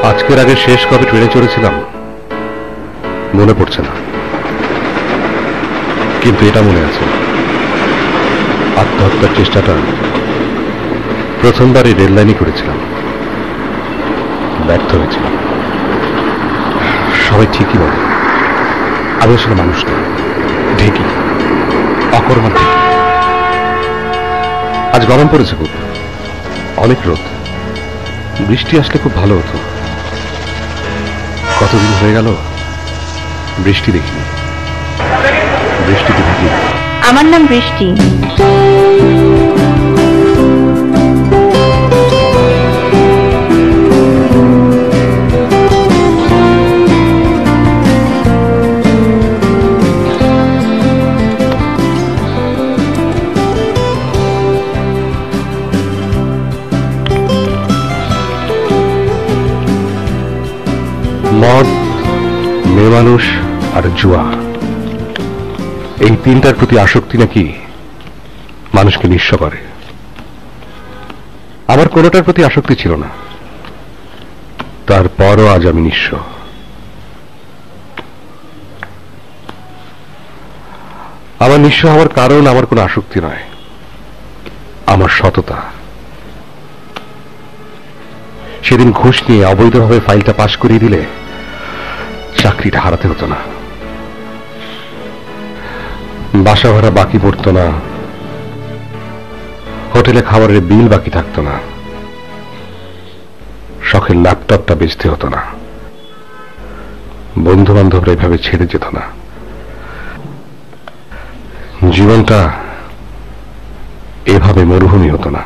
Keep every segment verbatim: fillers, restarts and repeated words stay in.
আজকের আগে শেষ কবে ট্রেনে চড়েছিলাম মনে পড়ছে না, কিন্তু এটা মনে আছে, আত্মহত্যার চেষ্টাটা প্রথমবার এই রেল লাইনই করেছিলাম, ব্যর্থ হয়েছিলাম। সবাই ঠিকই বলে আমি আসলে মানুষ না, ঢেকি, অকর্মা ঢেকি। আজ গরম পড়েছে খুব, অনেক রোদ, বৃষ্টি আসলে খুব ভালো হতো। কতদিন হয়ে গেল বৃষ্টি দেখিনি, বৃষ্টিতে ভিজি। আমার নাম বৃষ্টি। মদ, মেয়ে মানুষ আর জুয়া, এই তিনটার প্রতি আসক্তি নাকি মানুষকে নিঃস্ব করে। আমার কোনোটার প্রতি আসক্তি ছিল না, তারপরও আজ আমি নিঃস্ব। আমার নিঃস্ব হওয়ার কারণ আমার কোনো আসক্তি নয়, আমার সততা। সেদিন ঘুষ নিয়ে অবৈধভাবে ফাইলটা পাশ করিয়ে দিলে চাকরিটা হারাতে হতো না, বাসা ভাড়া বাকি পড়তো না, হোটেলে খাবারের বিল বাকি থাকতো না, শখের ল্যাপটপটা বেচতে হতো না, বন্ধু বান্ধবরা এভাবে ছেড়ে যেত না। জীবনটা এভাবে মরুভূমি হতো না।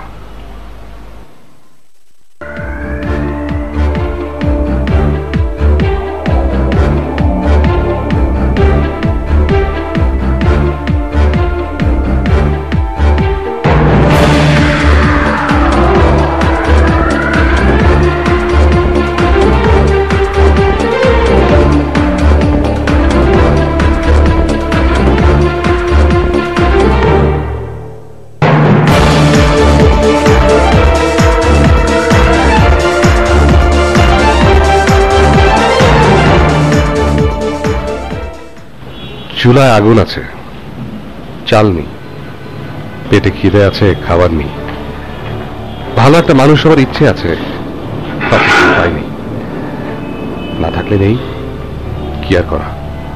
চুলায় আগুন আছে, চাল নেই, পেটে খিদে আছে, খাবার নেই। ভালো একটা মানুষ হওয়ার ইচ্ছে আছে, উপায় নেই, না থাকলে নেই, কি আর করা।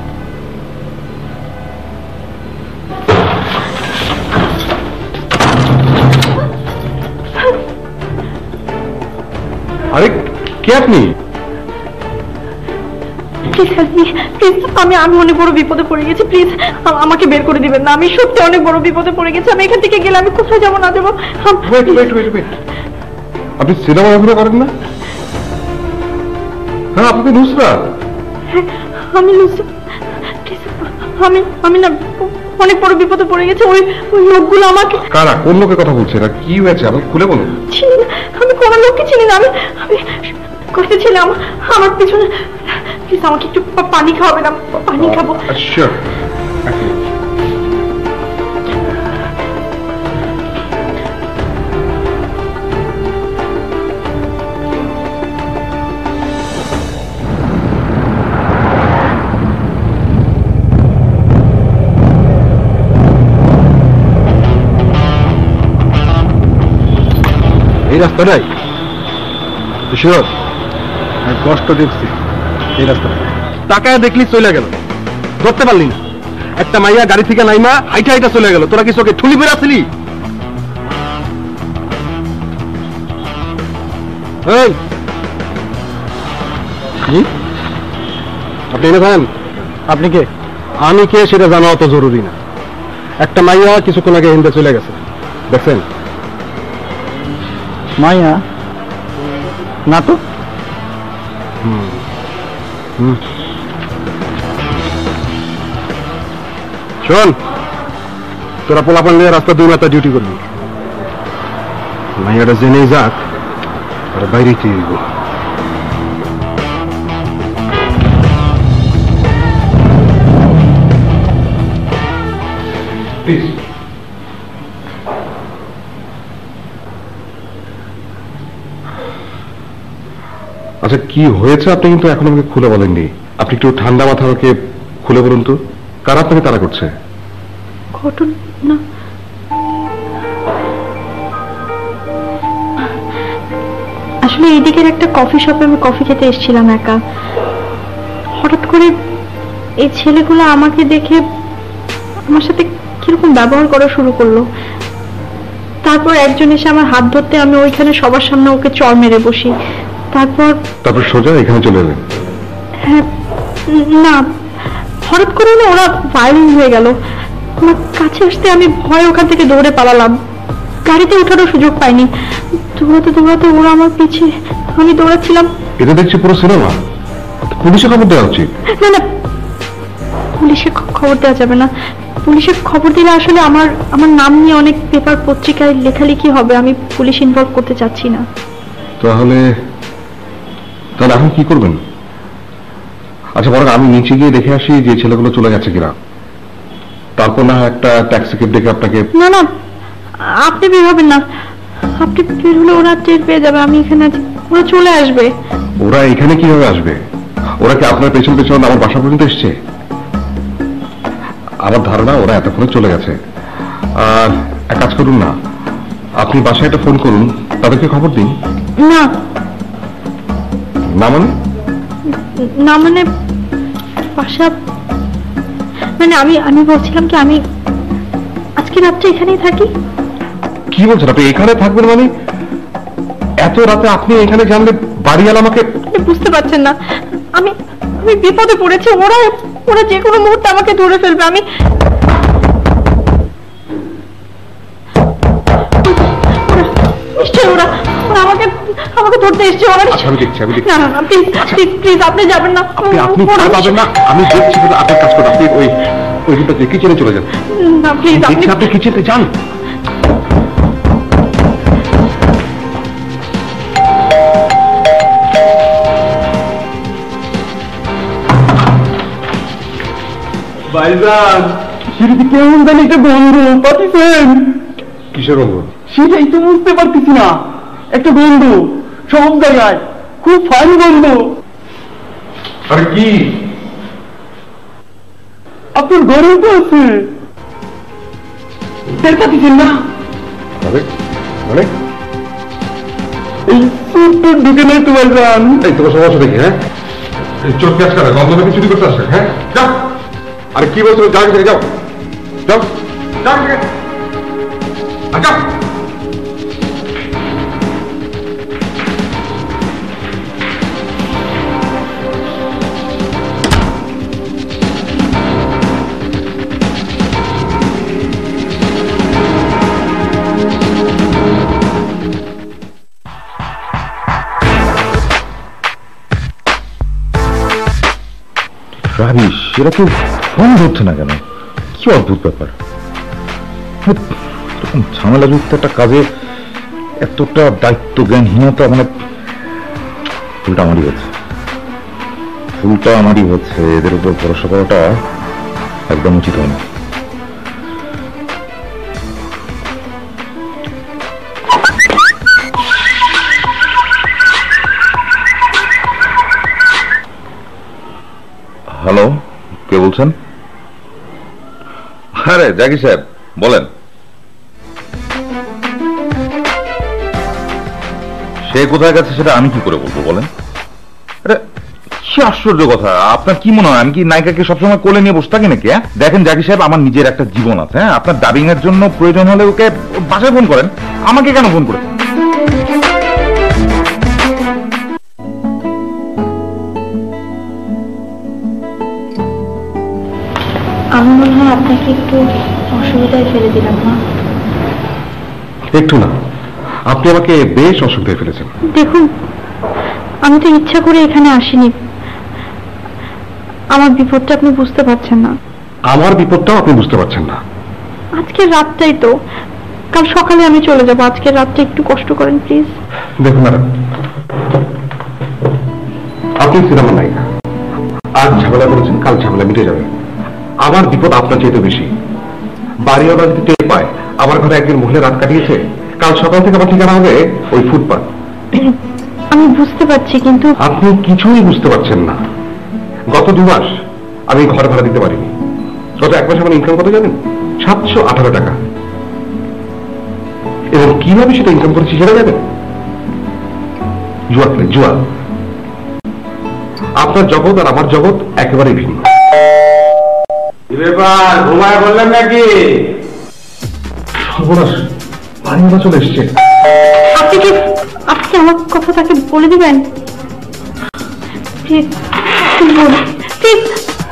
আরে কে আপনি? আমি আমি অনেক বড় বিপদে পড়ে গেছি, প্লিজ আমাকে বের করে দিবেন না। আমি সত্যি অনেক বড় বিপদে পড়ে গেছি, আমি এখান থেকে গেলে আমি কোথায় যাবো না যাবো। আপনি সিনেমা অভিনয় করেন না? হ্যাঁ, আপনি নুসরাত। আমি নুসরাত, আমি আমি না অনেক বড় বিপদে পড়ে গেছে। ওই ওই লোকগুলো আমাকে। কারা? কোন লোকের কথা বলছেন? আর কি হয়েছে আমাকে খুলে বলুন। চিনি না, আমি কোনো লোককে চিনি না। আমি আমি করতে ছিলাম আমার পিছনে। প্লিজ আমাকে একটু পানি খাওয়াবেন, পানি খাবো। শিওর। এই রাস্তাটাই শিওর? কষ্ট দেখছি এই রাস্তা, টাকায় দেখলি চলে গেল, ধরতে পারলি না। একটা মাইয়া গাড়ি থেকে নাইমা হাইটা হাইটা চলে গেল, তোরা কি চোখে ঠুলি বের আসলি? আপনি এনে থাকেন। আপনি কে? আমি কে সেটা জানা অত জরুরি না। একটা মাইয়া কিছুক্ষণ আগে হিন্দে চলে গেছে, দেখছেন? মাইয়া না তো। হুম হুম শোন, তোরা পোলাপান নিয়ে রাস্তা দুই মাথা ডিউটি করবি। মাইয়াটা জেনেই যাক, আর বাইরে কি দিব। প্লিজ আচ্ছা কি হয়েছে আপনি কিন্তু এখন আমাকে খুলে বলেননি। আপনি একটু ঠান্ডা মাথা আমাকে খুলে বলুন তো, কারা আপনাকে তাড়া করছে? ঘটনা আসলে এইদিকের একটা কফি শপে আমি কফি খেতে এসেছিলাম একা। হঠাৎ করে এই ছেলেগুলো আমাকে দেখে আমার সাথে কিরকম ব্যবহার করা শুরু করলো। তারপর একজন এসে আমার হাত ধরতে আমি ওইখানে সবার সামনে ওকে চড় মেরে বসি। তারপর তারপর সোজা এখানে চলে এলেন? হ্যাঁ, না, হঠাৎ করে না ওরা ভায়োলেন্ট হয়ে গেল। আমার কাছে আসতে আমি ভয় ওখান থেকে দৌড়ে পালালাম। গাড়িতে ওঠারও সুযোগ পাইনি। দৌড়াতে দৌড়াতে ওরা আমার পিছিয়ে, আমি দৌড়াচ্ছিলাম। এটা দেখছি পুরো সিনেমা। পুলিশে খবর দেওয়া উচিত। না না, পুলিশে খবর দেওয়া যাবে না। পুলিশে খবর দিলে আসলে আমার আমার নাম নিয়ে অনেক পেপার পত্রিকায় লেখালেখি হবে। আমি পুলিশ ইনভলভ করতে চাচ্ছি না। তাহলে তাহলে এখন কি করবেন? আচ্ছা বরং আমি নিচে গিয়ে দেখে আসি যে ছেলেগুলো চলে গেছে কিনা, তারপর না একটা ট্যাক্সি ক্যাব ডেকে আপনাকে। না না, আপনি বের হবেন না। আপনি বের হলে ওরা টের পেয়ে যাবে আমি এখানে আছি। ওরা চলে আসবে। ওরা এখানে কিভাবে আসবে? ওরা কি আপনার পেছন পেছন আমার বাসা পর্যন্ত এসছে? আমার ধারণা ওরা এতক্ষণে চলে গেছে। আর এক কাজ করুন না, আপনি বাসায় একটা ফোন করুন, তাদেরকে খবর দিন। না না মানে? না মানে বাসা মানে আমি আমি বলছিলাম কি আমি আজকে রাতটা এখানেই থাকি। কি বলছেন আপনি? এখানে থাকবেন মানে? এত রাতে আপনি এখানে জানলে বাড়িওয়ালা আমাকে। বুঝতে পারছেন না, আমি আমি বিপদে পড়েছি। ওরা ওরা যে কোনো মুহূর্তে আমাকে ধরে ফেলবে। আমি নিশ্চয়ই ওরা ওরা আমাকে আমাকে ধরতে এসছে। ওরা আমি দেখছি আমি দেখছি না না প্লিজ প্লিজ প্লিজ আপনি যাবেন না। আপনি আপনি ভয় পাবেন না, আমি দেখছি। আপনার কাজ করুন, আপনি ওই ওই রুমটা যে কিচেনে চলে যান। না প্লিজ আপনি আপনি কিচেনে যান। ভাইজান, সিঁড়িতে কেমন জানি একটা গন্ধ পাচ্ছেন? কিসের গন্ধ? সেটাই তো বুঝতে পারতেছি না। একটা গন্ধ সব জায়গায়, খুব ফাইন গন্ধ। আরে কি? আপনার ঘরেও তো আছে। টের পাচ্ছেন না? আরে মানে এই ছোট্ট ঢুকে নাই তো ভাইজান। এই তোমার সমস্যা দেখি। হ্যাঁ, চোখ ক্যাচ করে গন্ধ নাকি চুরি করতে আসে? হ্যাঁ যাও। আরে কি বলছো? যাও থেকে যাও যাও যাও থেকে যাও। রাবিশ, এরা তো ফোন ধরছে না কেন? কি অদ্ভুত ব্যাপার। এরকম ঝামেলাযুক্ত একটা কাজে এতটা দায়িত্ব জ্ঞানহীনতা, মানে ভুলটা আমারই হচ্ছে। ভুলটা আমারই হচ্ছে। এদের উপর ভরসা করাটা একদম উচিত হয়নি। হ্যালো, কে বলছেন? আরে জাকির সাহেব বলেন। সে কোথায় গেছে সেটা আমি কি করে বলবো বলেন? আরে কি আশ্চর্য কথা। আপনার কি মনে হয় আমি কি নায়িকাকে সবসময় কোলে নিয়ে বসে থাকি নাকি? হ্যাঁ দেখেন জাকির সাহেব, আমার নিজের একটা জীবন আছে। হ্যাঁ, আপনার ডাবিং এর জন্য প্রয়োজন হলে ওকে বাসায় ফোন করেন, আমাকে কেন ফোন করে? আমি মনে হয় আপনাকে একটু অসুবিধায় ফেলে দিলাম না? একটু না, আপনি আমাকে বেশ অসুবিধায় ফেলেছেন। দেখুন, আমি তো ইচ্ছা করে এখানে আসিনি। আমার বিপদটা আপনি বুঝতে পারছেন না। আমার বিপদটাও আপনি বুঝতে পারছেন না। আজকের রাতটাই তো, কাল সকালে আমি চলে যাব। আজকের রাতটা একটু কষ্ট করেন প্লিজ। দেখুন ম্যাডাম, আপনি সিনেমা নায়িকা, আজ ঝামেলা করেছেন, কাল ঝামেলা মিটে যাবে। আমার বিপদ আপনার চাইতে বেশি। বাড়িওয়ালা যদি টের পায় আমার ঘরে একদিন মহিলা রাত কাটিয়েছে, কাল সকাল থেকে আমার ঠিকানা হবে ওই ফুটপাত। আমি আমি বুঝতে পারছি, কিন্তু আপনি কিছুই বুঝতে পারছেন না। গত দু মাস আমি ঘর ভাড়া দিতে পারিনি। গত এক মাস আমার ইনকাম কত জানেন? সাতশো আঠারো টাকা। এবং কিভাবে সেটা ইনকাম করেছি সেটা জানেন? জুয়া খেলে, জুয়া। আপনার জগৎ আর আমার জগৎ একেবারেই ভিন্ন। ব্যাপার, ঘুমায় বললেন নাকি? সর্বনাশ, বাড়িওয়ালা চলে এসছে। আপনি কি আপনি কি আমার কথা তাকে বলে দিবেন? Please, please.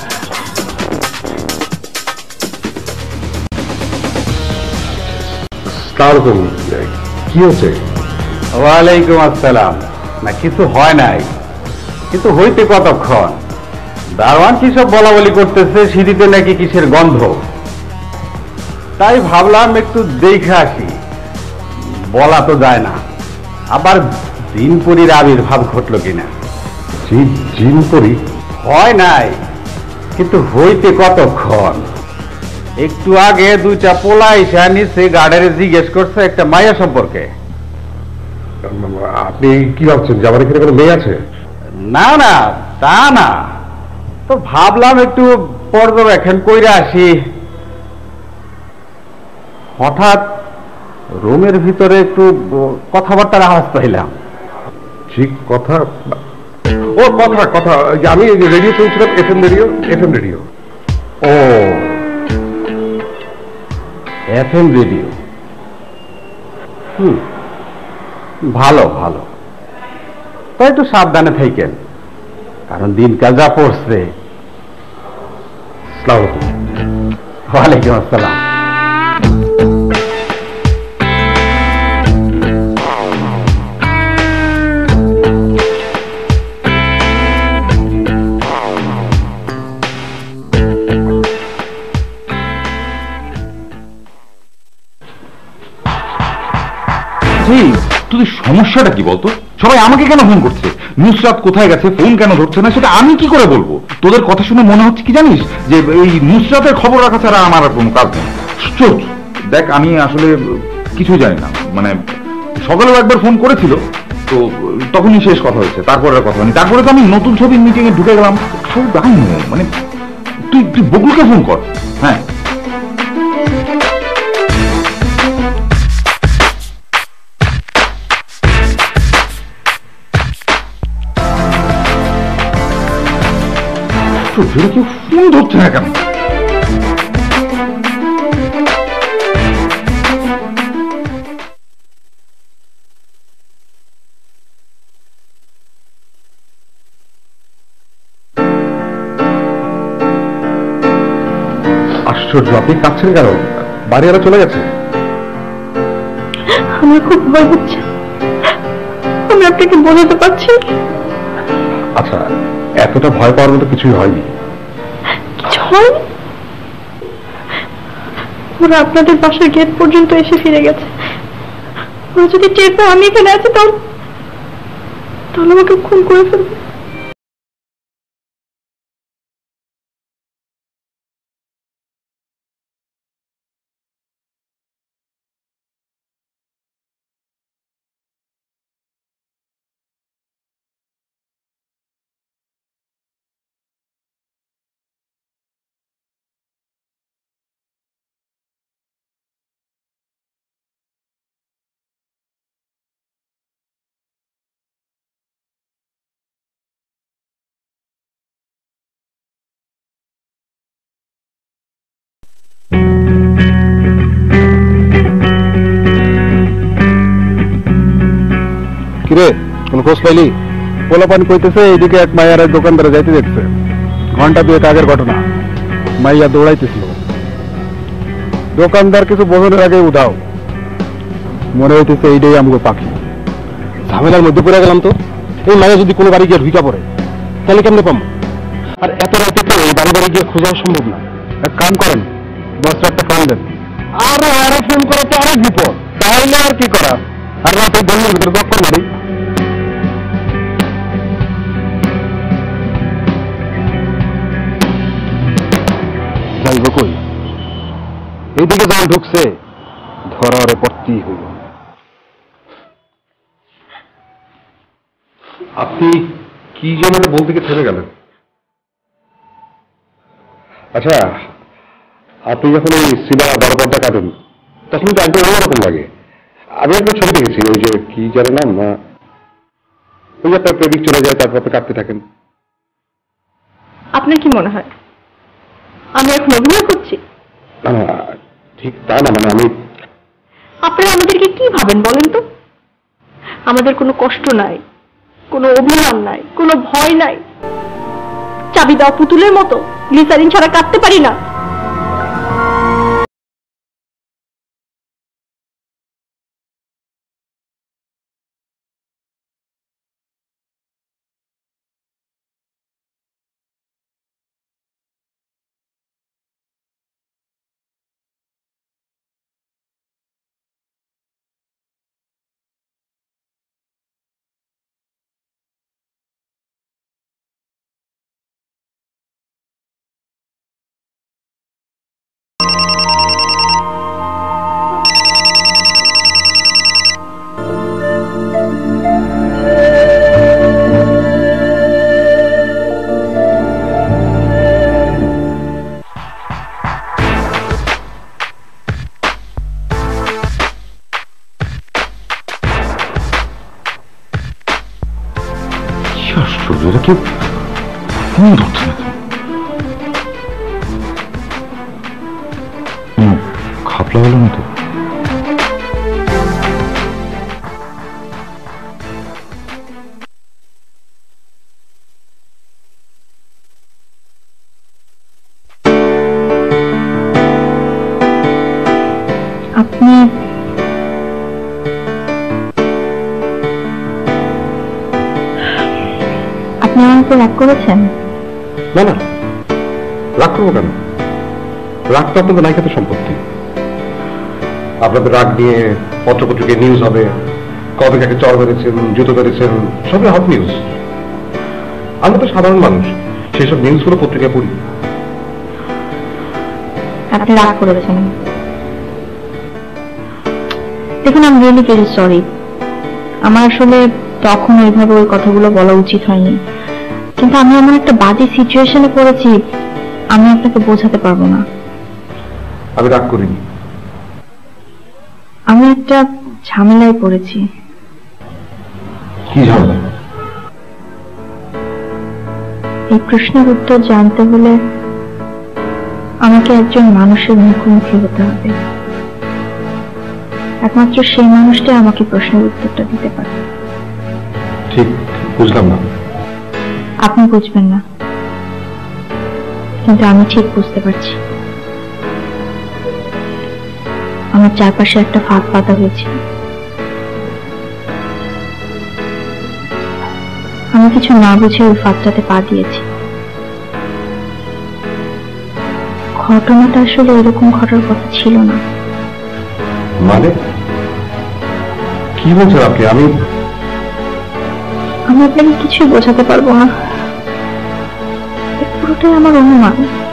কি হচ্ছে? ওয়ালাইকুম আসসালাম। না কিছু হয় নাই, কিন্তু হইতে কতক্ষণ? দারোয়ান কি সব বলা বলি করতেছে, সিঁড়িতে নাকি কিসের গন্ধ। তাই ভাবলাম একটু দেখে আসি। বলা তো যায় না, আবার দিনপুরীর আবির্ভাব ঘটলো কিনা। জিনপুরি হয় নাই, কিন্তু হইতে কতক্ষণ? একটু আগে দুইটা পোলা এসে নিচে গার্ডেনে জিজ্ঞেস করছে একটা মায়া সম্পর্কে। আপনি কি ভাবছেন যে আমার এখানে কোনো মেয়ে আছে? না না, তা না, তো ভাবলাম একটু পর্যবেক্ষণ কইরা আসি। হঠাৎ রুমের ভিতরে একটু কথাবার্তার আওয়াজ পাইলাম। ঠিক কথা? ও কথা কথা যে আমি রেডিও শুনছিলাম, F M radio. F M radio ও, এফ এম রেডিও। হুম, ভালো ভালো। তো একটু সাবধানে থাকেন, কারণ দিনকাল যা পড়ছে। আসসালামু আলাইকুম। ওয়ালাইকুম আসসালাম। তোদের সমস্যাটা কি বলতো? সবাই আমাকে কেন ফোন করছে? নুসরাত কোথায় গেছে, ফোন কেন ধরছে না, সেটা আমি কি করে বলবো? তোদের কথা শুনে মনে হচ্ছে কি জানিস, যে এই নুসরাতের খবর রাখা ছাড়া আমার আর কোনো কাজ নেই। চোখ দেখ, আমি আসলে কিছু জানি না। মানে সকালেও একবার ফোন করেছিল, তো তখনই শেষ কথা হয়েছে, তারপরে আর কথা হয়নি। তারপরে তো আমি নতুন ছবির মিটিং এ ঢুকে গেলাম। সব গাই মানে তুই তুই বকুলকে ফোন কর। হ্যাঁ, কেউ ফোন ধরছে না কেন? আশ্চর্য, আপনি কাঁদছেন কেন? বাড়িওয়ালা চলে গেছে? আমার খুব ভয় হচ্ছে, আমি আপনাকে বোঝাতে পারছি। আচ্ছা, এতটা ভয় পাওয়ার মতো কিছুই হয়নি। কিছু হয়নি? ওরা আপনাদের বাসার গেট পর্যন্ত এসে ফিরে গেছে। ওরা যদি টের পায় আমি এখানে আছি, তাহলে তাহলে আমাকে খুন করে ফেলবে। কিরে, কোন খোঁজ পাইলি? পোলাপান কইতেছে এইদিকে এক মাইয়ার এক দোকানদারে যাইতে দেখছে। ঘন্টা দুয়েক আগের ঘটনা। মাইয়া দৌড়াইতেছিল, দোকানদার কিছু বোঝানোর আগে উধাও। মনে হইতেছে এইটাই আমগো পাখি। ঝামেলার মধ্যে পড়ে গেলাম তো। এই মায়া যদি কোনো বাড়ি গিয়ে ঢুকা পড়ে, তাহলে কেমনে পাবো? আর এত রাতে তো এই বাড়ি বাড়ি গিয়ে খোঁজাও সম্ভব না। এক কাম করেন, দশটা একটা ফোন দেন। আরে আরে ফোন করা তো অনেক বিপদ। তাহলে আর কি করা, আর রাতে বন্ধুর ভিতরে দক্কর মারি। যাইব কই? এইদিকে যখন ঢুকছে, ধরারে পড়তেই হইল। আপনি কি যেন একটা বলতে গিয়ে থেমে গেলেন। আচ্ছা, আপনি যখন ওই সিনেমা বড় পর্দা কাটেন তখন তো একদম অন্যরকম লাগে। আমি একটা ছবি দেখেছি, ওই যে কি জানে নাম, ওই আপনার প্রেমিক চলে যায় তারপর আপনি কাটতে থাকেন। আপনার কি মনে হয় আমি এখন অভিনয় করছি? না না, ঠিক তা না, মানে আমি আপনারা আমাদেরকে কি ভাবেন বলেন তো? আমাদের কোনো কষ্ট নাই, কোনো অভিমান নাই, কোনো ভয় নাই। চাবি দেওয়া পুতুলের মতো গ্লিসারিন ছাড়া কাটতে পারি না। এটা কেউ ফোন ধরছে না, খাপলা হলো না তো। আপনি আপনি আমার উপর রাগ করেছেন? না না, রাগ করবো কেন? রাগ তো আপনাদের নায়িকাদের সম্পত্তি। আপনাদের রাগ নিয়ে পত্রপত্রিকায় নিউজ হবে, কবে কাকে চর মেরেছেন, জুতো মেরেছেন, সবই হট নিউজ। আমরা তো সাধারণ মানুষ, সেসব নিউজগুলো পত্রিকায় পড়ি। আপনি রাগ করেছেন? দেখুন, আমি রিয়েলি ভেরি সরি। আমার আসলে তখন ওইভাবে ওই কথাগুলো বলা উচিত হয়নি, কিন্তু আমি এমন একটা বাজে সিচুয়েশনে পড়েছি, আমি আপনাকে বোঝাতে পারবো না। আমি রাগ করিনি। আমি একটা ঝামেলায় পড়েছি। কি ঝামেলা? এই প্রশ্নের উত্তর জানতে হলে আমাকে একজন মানুষের মুখোমুখি হতে হবে। একমাত্র সেই মানুষটাই আমাকে প্রশ্নের উত্তরটা দিতে পারে। ঠিক বুঝলাম না। আপনি বুঝবেন না, কিন্তু আমি ঠিক বুঝতে পারছি। আমার চারপাশে একটা ফাঁক পাতা হয়েছে। আমি কিছু না বুঝে ওই ফাঁকটাতে পা দিয়েছি। ঘটনাটা আসলে এরকম ঘটার কথা ছিল না। মানে কি বলছেন আপনি? আমি আমি আপনাকে কিছুই বোঝাতে পারবো না। পুরোটাই আমার অনুমান।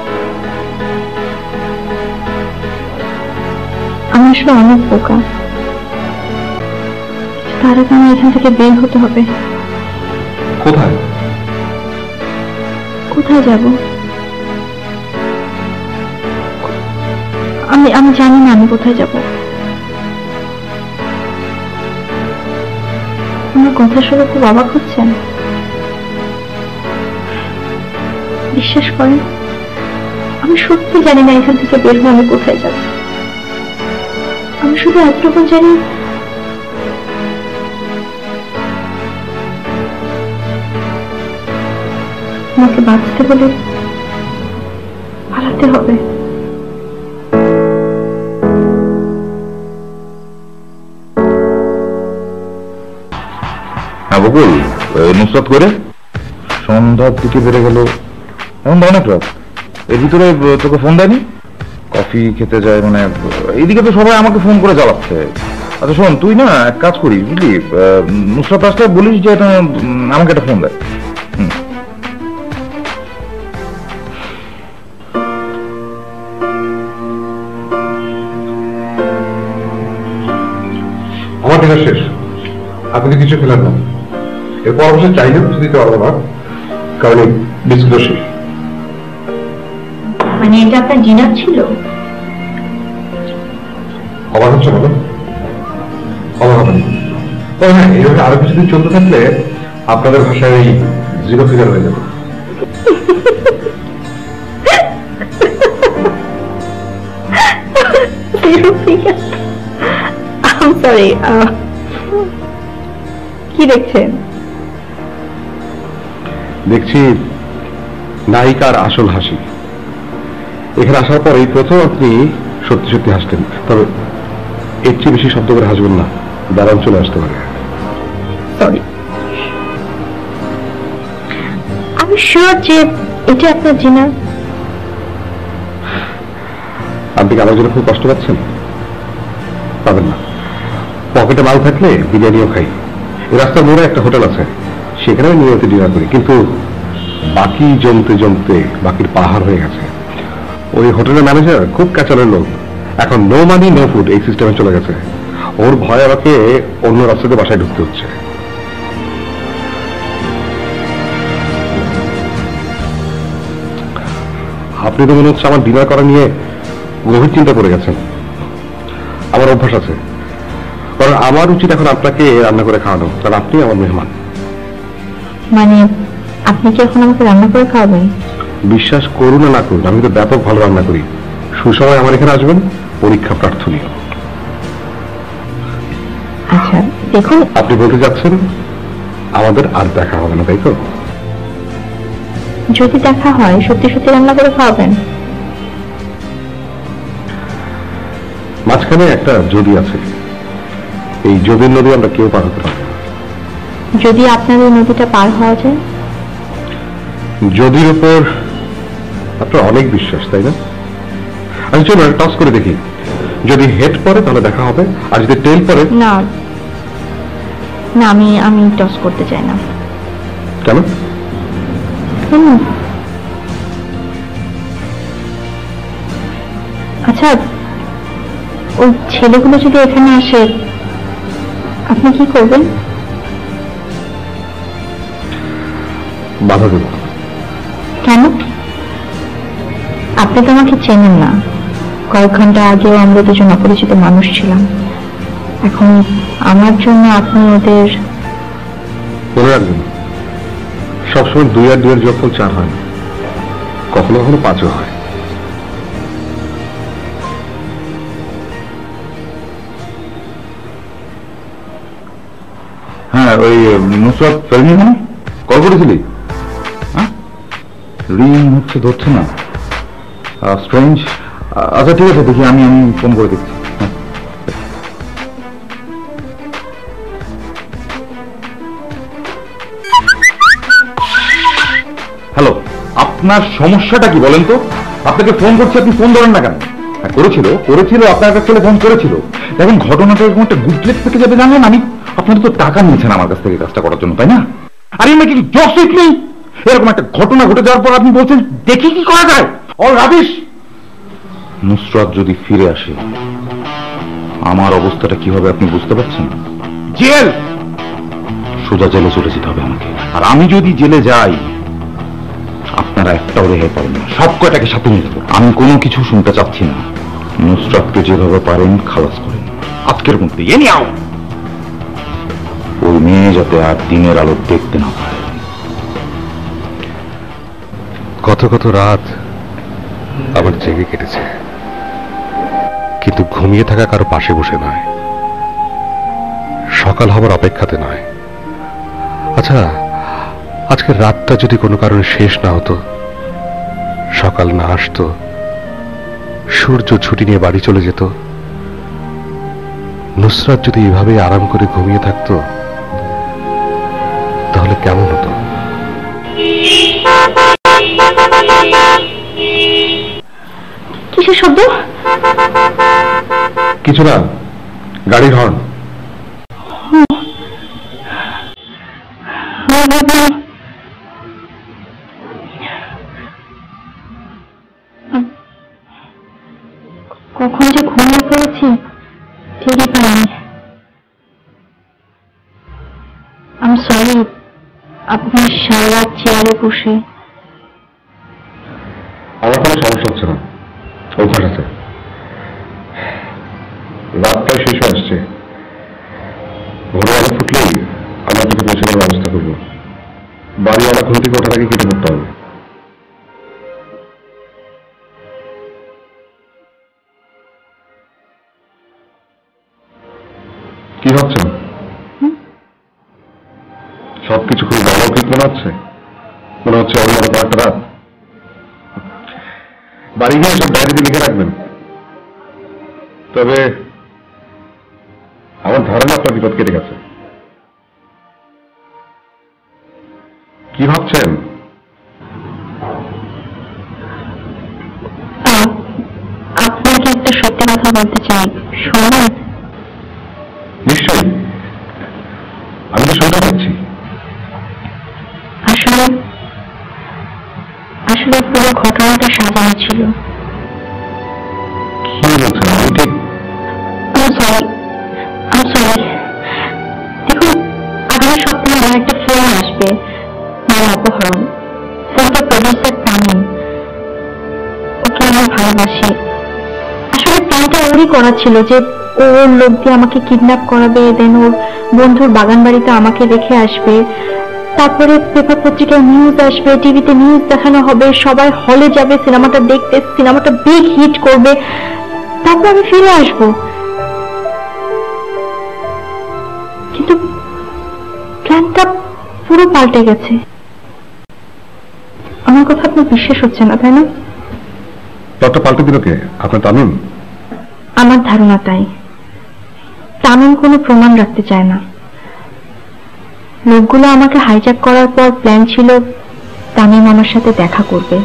আমি আসলে অনেক বোকা। তার আগে আমার এখান থেকে বের হতে হবে। কোথায় কোথায় যাব? আমি আমি জানি না আমি কোথায় যাব। আমার কথা শুনে খুব অবাক হচ্ছেন। বিশ্বাস করেন, আমি সত্যি জানি না এখান থেকে বের হয়ে আমি কোথায় যাব। আমি শুধু এতটুকু জানি, আমাকে বাঁচতে হলে পালাতে হবে। হ্যাঁ বকুল, নুসরাত করে সন্ধ্যার দিকে বেড়ে গেল, এখন অনেক রাত। এর ভিতরে তোকে ফোন দেয়নি? কফি খেতে যায় মানে, এইদিকে তো সবাই আমাকে ফোন করে জ্বালাচ্ছে। আচ্ছা শোন, তুই না এক কাজ করিস বুঝলি, নুসরাত আসলে বলিস যে এটা আমাকে একটা ফোন দেয়। হুম, আমার ডিনার শেষ। আপনি কিছু খেলেন না? এরপর অবশ্যই চাইলেও কিছু দিতে পারবো না, কারণ এই বিস্কুট শেষ। মানে এটা আপনার ডিনার ছিল? অবাক হচ্ছে বলো? অবাক হবে না। তবে হ্যাঁ, এইভাবে আরো কিছুদিন চলতে থাকলে আপনাদের ভাষায় এই জিরো ফিগার হয়ে যাবে। সরি, কি দেখছেন? দেখছি নায়িকার আসল হাসি। এখানে আসার পর এই প্রথম আপনি সত্যি সত্যি হাসতেন। তবে এর চেয়ে বেশি শব্দ করে হাসবেন না, দাঁড়ান চলে আসতে পারে। সরি, আমি শিওর যে এটা আপনার ডিনার। আপনি কি আমার জন্য খুব কষ্ট পাচ্ছেন? পাবেন না। পকেটে মাল থাকলে বিরিয়ানিও খাই। এই রাস্তার মোড়ে একটা হোটেল আছে, সেখানে নিয়মিত ডিনার করি, কিন্তু বাকি জমতে জমতে বাকির পাহাড় হয়ে গেছে। ওই হোটেলের ম্যানেজার খুব ক্যাচালের লোক, এখন নো মানি নো ফুড এই সিস্টেমে চলে গেছে। ওর ভয় আমাকে অন্য রাস্তাতে বাসায় ঢুকতে হচ্ছে। আপনি তো মনে হচ্ছে আমার ডিনার করা নিয়ে গভীর চিন্তা করে গেছেন। আমার অভ্যাস আছে, কারণ আমার উচিত এখন আপনাকে রান্না করে খাওয়ানো, কারণ আপনি আমার মেহমান। মানে আপনি কি এখন আমাকে রান্না করে খাওয়াবেন? বিশ্বাস করুন না করুন, আমি তো ব্যাপক ভালো রান্না করি। সুসময় আমার এখানে আসবেন, পরীক্ষা প্রার্থনীয়। আচ্ছা দেখুন, আপনি বলতে যাচ্ছেন আমাদের আর দেখা হবে না, তাই তো? যদি দেখা হয় সত্যি সত্যি রান্না করে খাওয়াবেন? মাঝখানে একটা যদি আছে, এই যদির নদী আমরা কেউ পার হতে পারি। যদি আপনার এই নদীটা পার হওয়া যায়? যদির উপর আপনার অনেক বিশ্বাস, তাই না? আমি চলো টস করে দেখি, যদি হেড পড়ে তাহলে দেখা হবে, আর যদি টেল পড়ে। না না, আমি আমি টস করতে চাই না। কেন? হুম, আচ্ছা ওই ছেলেগুলো যদি এখানে আসে আপনি কি করবেন? বাধা দেব। কেন? আপনি তো আমাকে চেনেন না। কয়েক ঘন্টা আগেও আমরা দুজন অপরিচিত মানুষ ছিলাম। এখন আমার জন্য আপনি ওদের। মনে রাখবেন, সবসময় দুই আর দুইয়ের যোগফল চার হয় না, কখনো কখনো পাঁচও হয়। হ্যাঁ, ওই নুসরাত ফেলনি মানে কল করেছিলি? হ্যাঁ, রিং হচ্ছে, ধরছে না। স্ট্রেঞ্জ। আচ্ছা ঠিক আছে, দেখি আমি আমি ফোন করে দিচ্ছি। হ্যালো, আপনার সমস্যাটা কি বলেন তো? আপনাকে ফোন করছি, আপনি ফোন ধরেন না কেন? হ্যাঁ, করেছিল করেছিল আপনার কাছ থেকে ফোন করেছিল। দেখেন ঘটনাটা এরকম একটা গুডলেট থেকে যাবে জানেন। আমি আপনারা তো টাকা নিয়েছেন আমার কাছ থেকে কাজটা করার জন্য, তাই না? আর এই নাকি জসিক নেই, এরকম একটা ঘটনা ঘটে যাওয়ার পর আপনি বলছেন দেখি কি করা যায়। All rubbish. নুসরাত যদি ফিরে আসে আমার অবস্থাটা কি হবে আপনি বুঝতে পারছেন? জেল, সোজা জেলে চলে যেতে হবে আমাকে। আর আমি যদি জেলে যাই আপনারা একটাও রেহাই পাবেন না, সব কয়টাকে সাথে নিয়ে যাবো। আমি কোনো কিছু শুনতে চাচ্ছি না। নুসরাতকে যেভাবে পারেন খালাস করেন আজকের মধ্যে। এ নিয়ে আও, ওই মেয়ে যাতে আর দিনের আলো দেখতে না পায়। কত কত রাত আমার জেগে কেটেছে, কিন্তু ঘুমিয়ে থাকা কারো পাশে বসে নয়, সকাল হবার অপেক্ষাতে নয়। আচ্ছা, আজকের রাতটা যদি কোনো কারণে শেষ না হতো, সকাল না আসতো, সূর্য ছুটি নিয়ে বাড়ি চলে যেত, নুসরাত যদি এভাবে আরাম করে ঘুমিয়ে থাকতো, তাহলে কেমন হতো? কিসের শব্দ? কিছু না, গাড়ির হর্ন। কখন যে ঘুমিয়ে পড়েছি টেরই পাইনি। আমি সরি, আপনি সারা চেয়ারে বসে। আমার কোনো সমস্যা হচ্ছে না, অভ্যাস আছে। রাত প্রায় শেষ হয়ে আসছে, ভোরবেলা ফুটলেই আমরা তোকে পৌঁছে দেওয়ার ব্যবস্থা করবো। বাড়িওয়ালা ঘুম থেকে ওঠার আগে কেটে পড়তে হবে। কি ভাবছেন? সবকিছু খুব অলৌকিক মনে হচ্ছে, মনে হচ্ছে অন্য কয়েকটা রাত। বাড়ি গিয়ে সব ডায়েরিতে লিখে রাখবেন। তবে আমার ধারণা আপনার বিপদ কেটে গেছে। কি ভাবছেন? আপনাকে একটা সত্যি কথা বলতে চাই, শুনুন। নিশ্চয়ই, আমি তো শুনতে পাচ্ছি। আসলে আসলে পুরো ঘটনাটা সাজানো ছিল। কি বলছেন? আমি ঠিক সরি সরি দেখুন, আগামী সপ্তাহে আমার একটা ফিল্ম আসবে, আমার অপহরণ। ফিল্মটা প্রডিউসার তামিম, ওকে আমি ভালোবাসি। আসলে প্ল্যানটা ওরই করা ছিল যে ওর লোক দিয়ে আমাকে কিডন্যাপ করাবে, দেন ওর বন্ধুর বাগান বাড়িতে আমাকে রেখে আসবে, তারপরে পেপার পত্রিকায় নিউজ আসবে, টিভিতে নিউজ দেখানো হবে, সবাই হলে যাবে সিনেমাটা দেখতে, সিনেমাটা বিগ হিট করবে, তারপর আমি ফিরে আসবো। কিন্তু প্ল্যানটা পুরো পাল্টে গেছে। আমার কথা আপনার বিশ্বাস হচ্ছে না, তাই না? প্লটটা পাল্টে দিল কে? আপনার তামিম? আমার ধারণা তাই। তামিম কোনো প্রমাণ রাখতে চায় না। লোকগুলো আমাকে হাইজ্যাক করার পর প্ল্যান ছিল তামিম আমার সাথে দেখা করবে।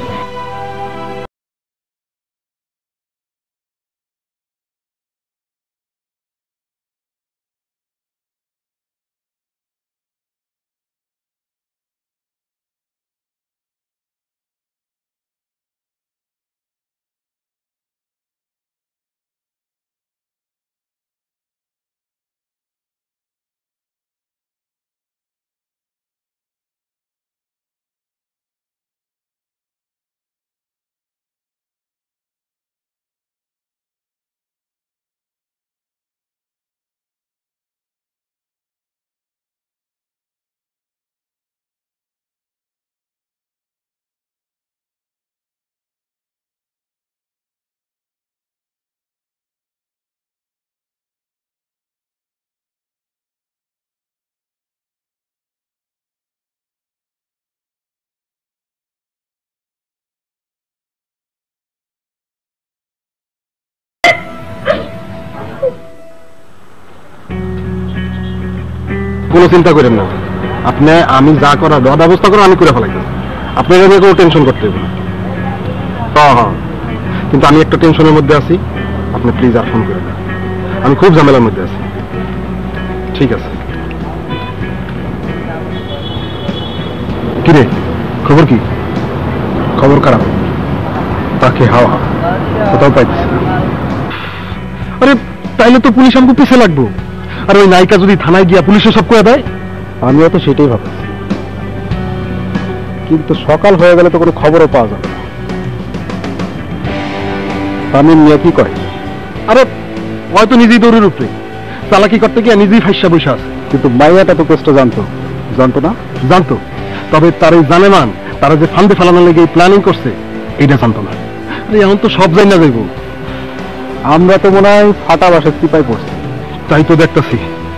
কোনো চিন্তা করেন না, আপনি আমি যা করা ব্যবস্থা করো আমি করে ফেলাই। আপনার নিয়ে কোনো টেনশন করতে হবে না। হ্যাঁ হ্যাঁ, কিন্তু আমি একটা টেনশনের মধ্যে আছি, আপনি প্লিজ আর ফোন করেন না, আমি খুব ঝামেলার মধ্যে আছি। ঠিক আছে? কিরে, খবর কি? খবর খারাপ, তাকে হাওয়া কোথাও পাইতেছে না। আরে তাইলে তো পুলিশ আমাকে পিছে লাগবো, আর ওই নায়িকা যদি থানায় গিয়া পুলিশে সব করে দেয়। আমিও তো সেটাই ভাবছি, কিন্তু সকাল হয়ে গেলে তো কোনো খবরও পাওয়া যাবে না। তামিম মিয়া কি করে? আরে হয়তো নিজেই দৌড়ের উপরে চালাকি করতে গিয়ে নিজেই ফাইসা বসে আছে। কিন্তু মাইয়াটা তো কেসটা জানতো, জানতো না? জানতো, তবে তার এই জানেমান তারা যে ফান্দে ফেলানোর লেগে প্ল্যানিং করছে এইটা জানতো না। আরে এখন তো সব জানি না যাইব। আমরা তো মনে হয় ফাটা বাসের চিপাই পড়ছি। তাই তো দেখতেছি।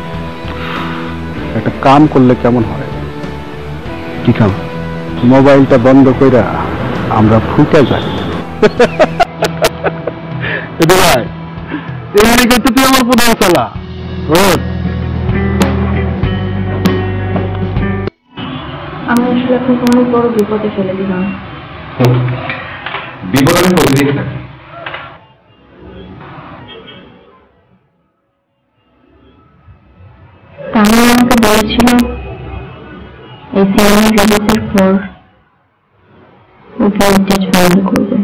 একটা কাম করলে কেমন হয়? কি কাম? মোবাইলটা বন্ধ কইরা আমরা ফুটে যাই। ভাই এমনি করতে তুই আমার প্রধান চালা। আমি আসলে আপনাকে অনেক বড় বিপদে ফেলে দিলাম। বিপদ আমি প্রতিদিন থাকি। তামিম আমাকে বলেছিল এই সিনেমা রিলিজের পর ও ভোল্টেজ বন্ধ করবে।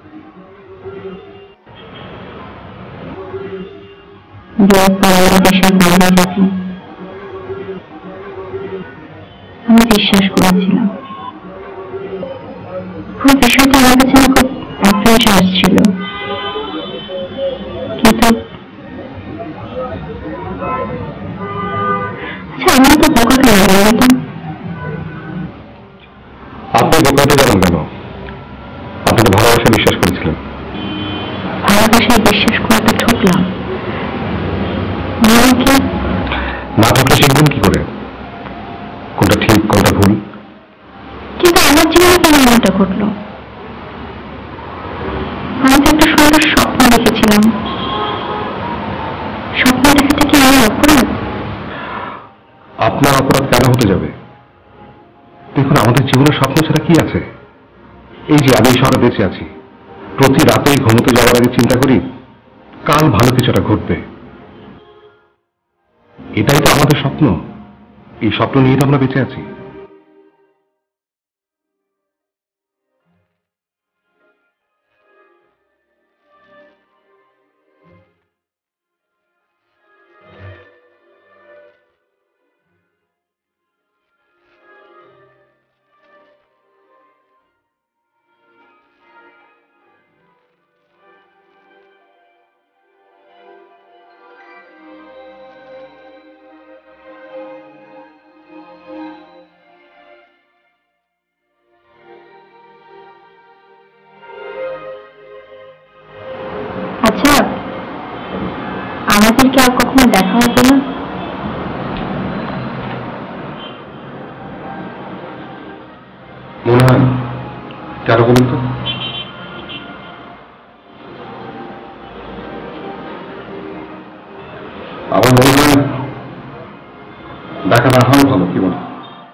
বিয়ের পর আমরা দেশের বাইরে যাবো। আমি বিশ্বাস করি নিয়েছিলাম। পুরো বিষয়টা আমার কাছে না খুব অ্যাডভেঞ্চারাস ছিল, কিন্তু আচ্ছা আমি তো বোকা কেন বলতাম? আপনি বোকাতে যাবেন কেন? আপনি তো ভালোবাসা বিশ্বাস করেছিলেন। ভালোবাসায় বিশ্বাস করাটা ঠকলাম, আমাকে না থাকলে শিখবেন কি করে কোনটা ঠিক কোনটা ভুল? কিন্তু আমার জীবনে কেন এমনটা ঘটলো? আমি তো একটা সুন্দর স্বপ্ন দেখেছিলাম, স্বপ্ন দেখাটা কি আমার অপরাধ? আপনার অপরাধ কেন হতে যাবে? দেখুন, আমাদের জীবনে স্বপ্ন ছাড়া কি আছে? এই যে আমি শহরে বেঁচে আছি, প্রতি রাতেই ঘুমোতে যাওয়ার আগে চিন্তা করি কাল ভালো কিছুটা ঘটবে। এটাই তো আমাদের স্বপ্ন, এই স্বপ্ন নিয়ে তো আমরা বেঁচে আছি। আচ্ছা, আমাদের কি আর কখনো দেখা হবে না? মনে হয় কেন বলুন তো? আমার মনে হয় দেখা না হয় ভালো, কি বল?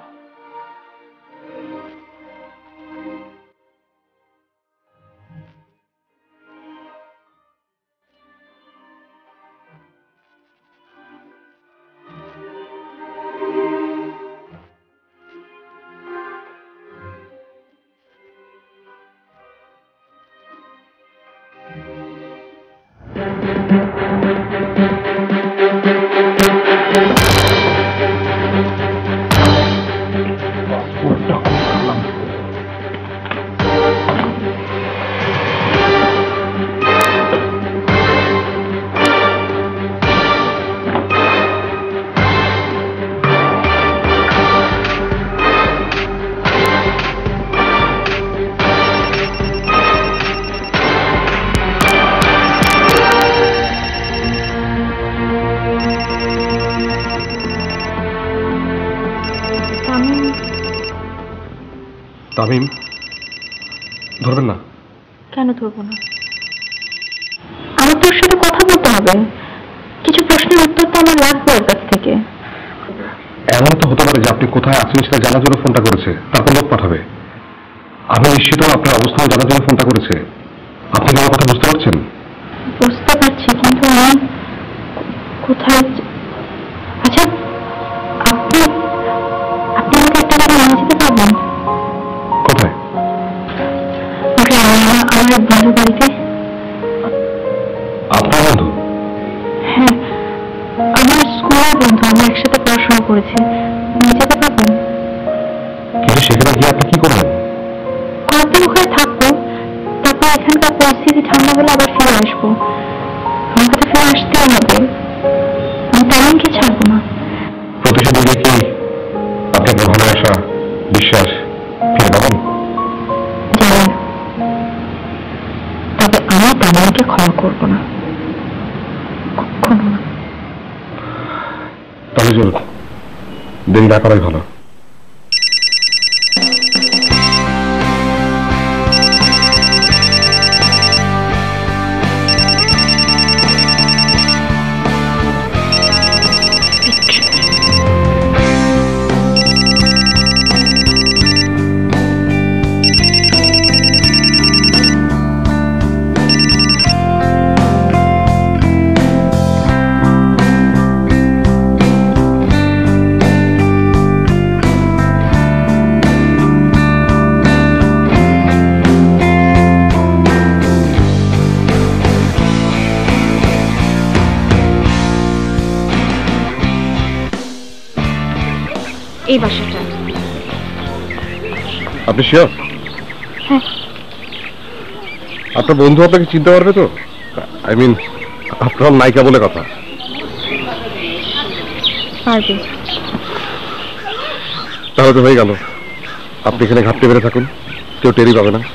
তামিম, ধরবেন না? কেন ধরবো না? আমার তোর সাথে কথা বলতে হবে, কিছু প্রশ্নের উত্তর তো আমার লাগবে ওর কাছ থেকে। এমন তো হতে পারে যে আপনি কোথায় আছেন সেটা জানার জন্য ফোনটা করেছে, তারপর লোক পাঠাবে। আমি নিশ্চিত আপনার অবস্থান জানার জন্য ফোনটা করেছে। আপনি কি আমার কথা বুঝতে পারছেন? বুঝতে পারছি, কিন্তু আমি কোথায়? আচ্ছা, আপনি আপনি আমাকে একটা কথা নিয়ে যেতে পারবেন? কোথায়? আমার বন্ধু বাড়িতে। আপনার বন্ধু? হ্যাঁ, আমার স্কুলের বন্ধু, আমরা একসাথে পড়াশোনা করেছি। নিয়ে যেতে পারবেন? কিন্তু সেখানে গিয়ে আপনি কি করবেন? কয়েকদিন ওখানে থাকবো, তারপর এখানকার পরিস্থিতি ঠান্ডা হলে আবার ফিরে আসবো। আমাকে তো ফিরে আসতেই হবে, আমি তেমনকে ছাড়বো না। প্রতিশোধ নিলে কি আপনার ভালোবাসা, বিশ্বাস ফিরে পাবেন? জানি না, তবে আমি তেমনকে ক্ষমা করবো না, কখনো না। তাহলে চল, দেরি না করাই ভালো। এই বাসাটা আপনি শিওর? হ্যাঁ। আপনার বন্ধু আপনাকে চিনতে পারবে তো? আই মিন আপনার নায়িকা বলে কথা। পারবে। তাহলে তো হয়ে গেল। আপনি এখানে ঘাটতে বেড়ে থাকুন, কেউ টেরি পাবে না।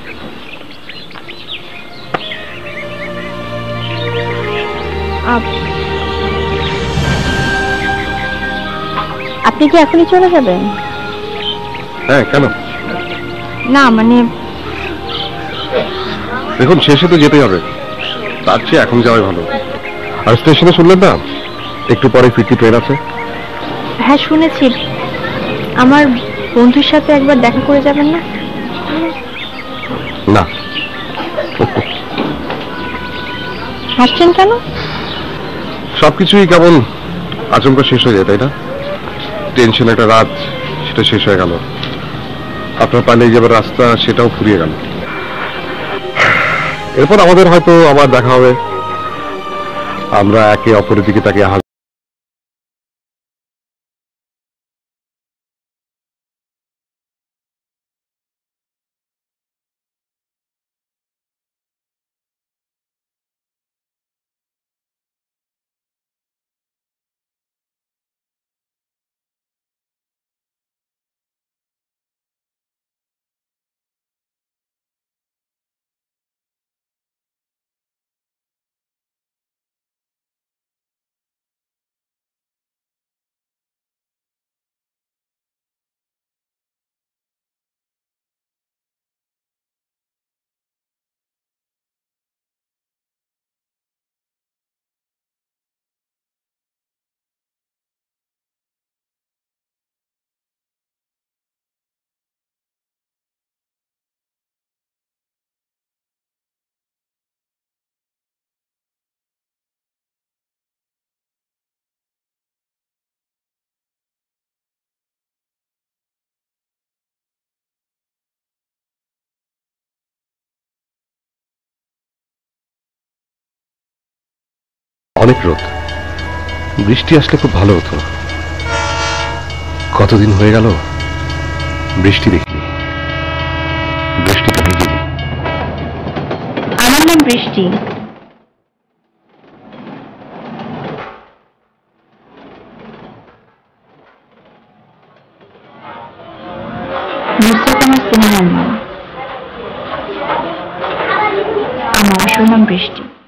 আপনি কি এখনই চলে যাবেন? হ্যাঁ, কেন? না মানে দেখুন, শেষে তো যেতেই হবে, তার চেয়ে এখন যাওয়াই ভালো। আর স্টেশনে শুনলেন না, একটু পরে ফিরতি ট্রেন আছে? হ্যাঁ শুনেছি। আমার বন্ধুর সাথে একবার দেখা করে যাবেন না? না। হাসছেন কেন? সবকিছুই কেমন আচমকা শেষ হয়ে যায়, তাই না? টেনশন একটা রাত, সেটা শেষ হয়ে গেল। আপনার পালিয়ে যাবার রাস্তা, সেটাও ফুরিয়ে গেল। এরপর আমাদের হয়তো আবার দেখা হবে। আমরা একে অপরের দিকে তাকে হাস অনেক রোদ, বৃষ্টি আসলে খুব ভালো হতো। কতদিন হয়ে গেল বৃষ্টি দেখিনি, বৃষ্টিতে ভিজিনি। আমার নাম বৃষ্টি। নুসরাত আমার সিনেমার নাম। আমার আসল নাম বৃষ্টি।